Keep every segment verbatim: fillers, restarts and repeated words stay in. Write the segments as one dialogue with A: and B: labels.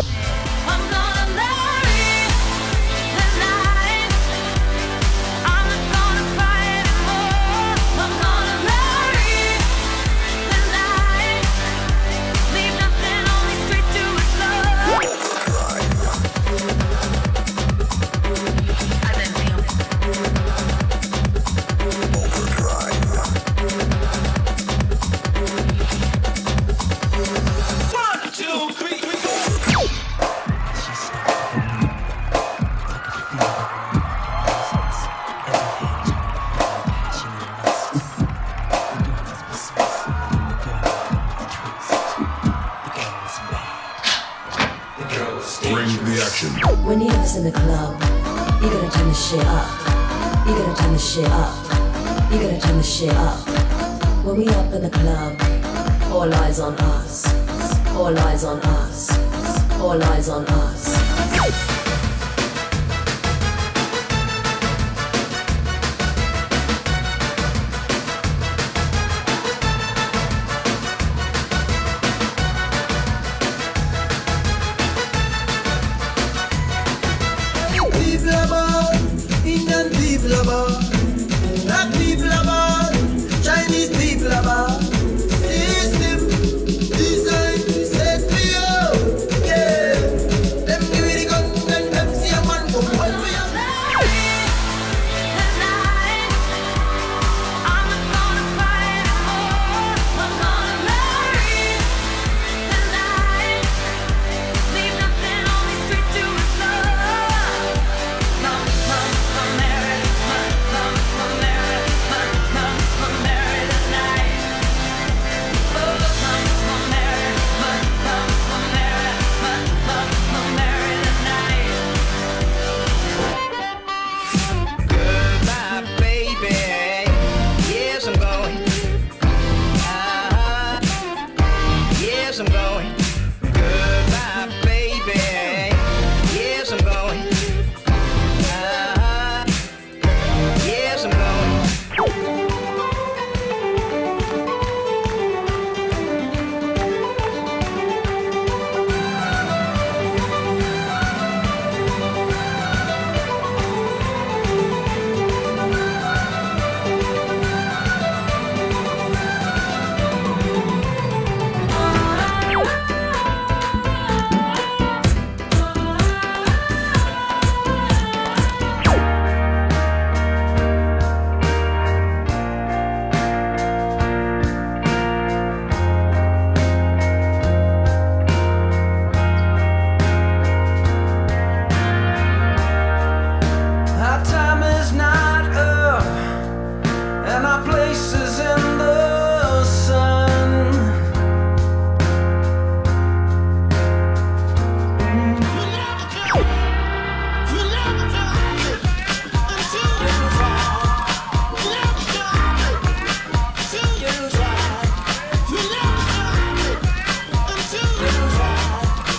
A: Bring the action.
B: When you have us in the club, you gotta turn the shit up. You gotta turn the shit up. You gotta turn the shit up. When we up in the club, all eyes on us. All eyes on us. All eyes on us.
C: Indian people about, black people about, Chinese people about. System, design, set me up, yeah. Them give me the gun and them see a man come one way.
D: I'm going. Goodbye, baby. Yes, I'm going. Uh, yes, I'm going.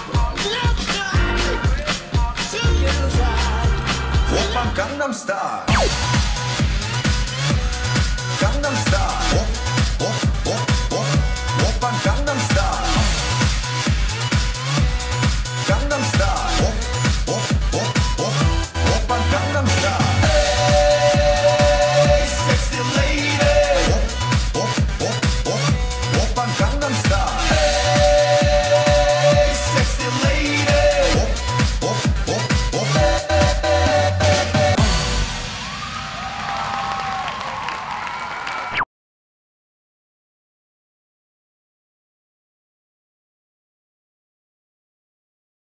A: Gangnam Style.